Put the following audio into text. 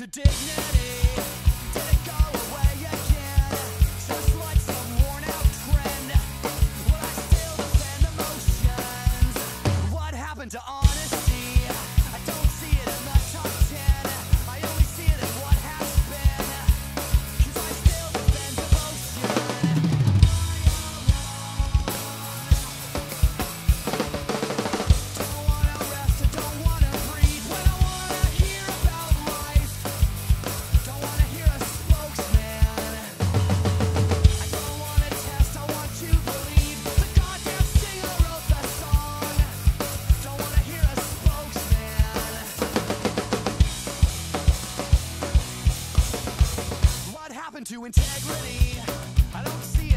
to dignity? Did it go away again? Just like some worn out trend. Will I still defend emotions? What happened to honesty? I don't see it in the top 10. I only see it in what has been. 'Cause I still defend devotion. Don't wanna rest, I don't wanna breathe when I wanna hear about life. Don't wanna hear a spokesman. I don't wanna test, I want to believe. The goddamn singer wrote the song. Don't wanna hear a spokesman. What happened to integrity? I don't see